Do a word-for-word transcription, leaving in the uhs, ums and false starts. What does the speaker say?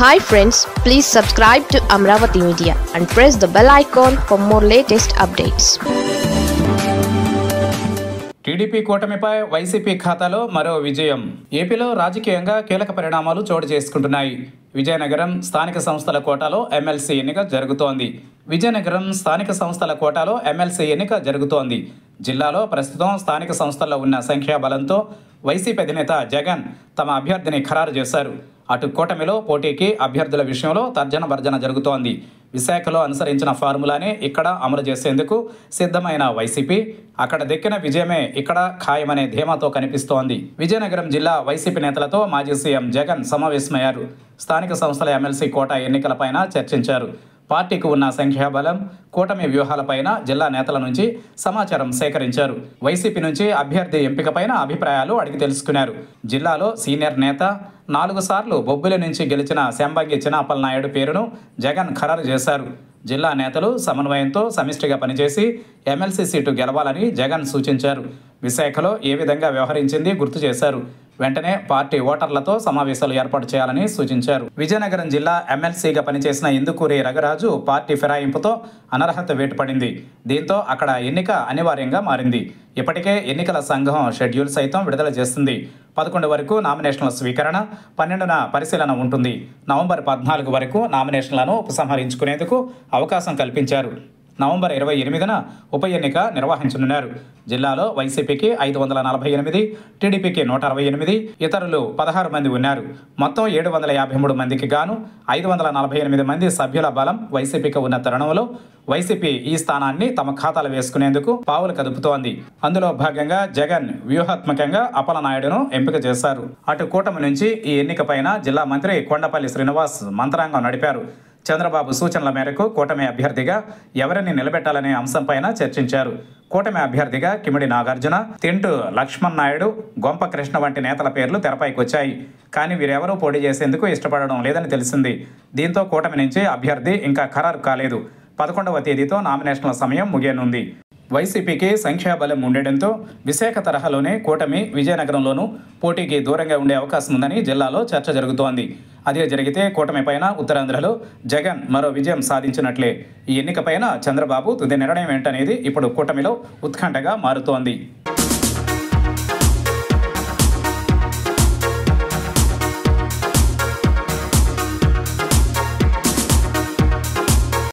Hi friends, please subscribe to Amravati Media and press the bell icon for more latest updates. TDP కూటమిపై YCP ఖాతాలో మరో విజయం. ఏపీలో రాజకీయంగా కీలక పరిణామాలు చోటు చేసుకుంటున్నాయి. విజయనగరం స్థానిక సంస్థల కోటాలో ఎమ్మెల్సీ ఎన్నిక జరుగుతోంది. విజయనగరం స్థానిక సంస్థల కోటాలో ఎమ్మెల్సీ ఎన్నిక జరుగుతోంది. జిల్లాలో ప్రస్తుతం స్థానిక సంస్థల్లో ఉన్న సంఖ్యాబలంతో వైసీపీ అధినేత జగన్ తమ అభ్యర్థిని ఖరారు చేశారు. అటు కూటమిలో పోటీకి అభ్యర్థుల విషయంలో తర్జన భర్జన జరుగుతోంది. విశాఖలో అనుసరించిన ఫార్ములానే ఇక్కడ అమలు చేసేందుకు సిద్ధమైన వైసీపీ అక్కడ దక్కిన విజయమే ఇక్కడ ఖాయమనే ధీమాతో కనిపిస్తోంది. విజయనగరం జిల్లా వైసీపీ నేతలతో మాజీ సీఎం జగన్ సమావేశమయ్యారు. స్థానిక సంస్థల ఎమ్మెల్సీ కోటా ఎన్నికలపైన చర్చించారు. పార్టీకి ఉన్న సంఖ్యాబలం, కూటమి వ్యూహాలపైన జిల్లా నేతల నుంచి సమాచారం సేకరించారు. వైసీపీ నుంచి అభ్యర్థి ఎంపికపైన అభిప్రాయాలు అడిగి తెలుసుకున్నారు. జిల్లాలో సీనియర్ నేత, నాలుగు సార్లు బొబ్బిలి నుంచి గెలిచిన శంబంగి చినాపల్ నాయుడు పేరును జగన్ ఖరారు చేశారు. జిల్లా నేతలు సమన్వయంతో సమిష్టిగా పనిచేసి ఎమ్మెల్సీ సీటు గెలవాలని జగన్ సూచించారు. విశాఖలో ఏ విధంగా వ్యవహరించింది గుర్తు చేశారు. వెంటనే పార్టీ ఓటర్లతో సమావేశాలు ఏర్పాటు చేయాలని సూచించారు. విజయనగరం జిల్లా ఎమ్మెల్సీగా పనిచేసిన ఇందుకూరి రఘురాజు పార్టీ ఫిరాయింపుతో అనర్హత వేటుపడింది. దీంతో అక్కడ ఎన్నిక అనివార్యంగా మారింది. ఇప్పటికే ఎన్నికల సంఘం షెడ్యూల్ సైతం విడుదల చేస్తుంది. పదకొండు వరకు నామినేషన్ల స్వీకరణ, పన్నెండున పరిశీలన ఉంటుంది. నవంబర్ పద్నాలుగు వరకు నామినేషన్లను ఉపసంహరించుకునేందుకు అవకాశం కల్పించారు. నవంబర్ ఇరవై ఎనిమిదిన ఉప ఎన్నిక నిర్వహించనున్నారు. జిల్లాలో వైసీపీకి ఐదు వందల నలభై ఎనిమిది, టీడీపీకి నూట అరవై ఎనిమిది, ఇతరులు పదహారు మంది ఉన్నారు. మొత్తం ఏడు వందల యాభై మూడు మందికి గాను ఐదు వందల నలభై ఎనిమిది మంది సభ్యుల బలం వైసీపీకి ఉన్న తరుణంలో వైసీపీ ఈ స్థానాన్ని తమ ఖాతాలు వేసుకునేందుకు పావులు కదుపుతోంది. అందులో భాగంగా జగన్ వ్యూహాత్మకంగా అప్పలనాయుడును ఎంపిక చేశారు. అటు కూటమి నుంచి ఈ ఎన్నికపైన జిల్లా మంత్రి కొండపల్లి శ్రీనివాస్ మంత్రాంగం నడిపారు. చంద్రబాబు సూచనల మేరకు కూటమి అభ్యర్థిగా ఎవరిని నిలబెట్టాలనే అంశంపైన చర్చించారు. కూటమి అభ్యర్థిగా కిమిడి నాగార్జున, తింటు లక్ష్మణ్ నాయుడు, గొంప కృష్ణ వంటి నేతల పేర్లు తెరపైకి వచ్చాయి. కానీ వీరెవరూ పోటీ చేసేందుకు ఇష్టపడడం లేదని తెలిసింది. దీంతో కూటమి నుంచి అభ్యర్థి ఇంకా ఖరారు కాలేదు. పదకొండవ తేదీతో నామినేషన్ల సమయం ముగియనుంది. వైసీపీకి సంఖ్యాబలం ఉండడంతో విశాఖ తరహాలోనే కూటమి విజయనగరంలోనూ పోటీకి దూరంగా ఉండే అవకాశం ఉందని జిల్లాలో చర్చ జరుగుతోంది. అదే జరిగితే కూటమిపైన ఉత్తరాంధ్రలో జగన్ మరో విజయం సాధించినట్లే. ఈ ఎన్నికపైన చంద్రబాబు తుది నిర్ణయం ఏంటనేది ఇప్పుడు కూటమిలో ఉత్కంఠగా మారుతోంది.